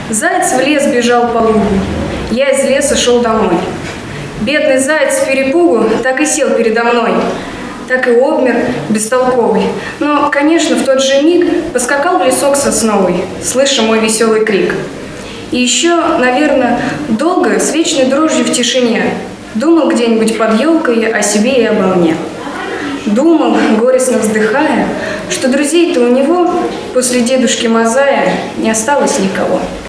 Заяц в лес бежал по лугу, я из леса шел домой. Бедный заяц с перепугу так и сел передо мной, так и обмер бестолковый. Но, конечно, в тот же миг поскакал в лесок сосновый, слыша мой веселый крик. И еще, наверное, долго с вечной дрожью в тишине думал где-нибудь под елкой о себе и обо мне. Думал, горестно вздыхая, что друзей-то у него после дедушки Мазая не осталось никого.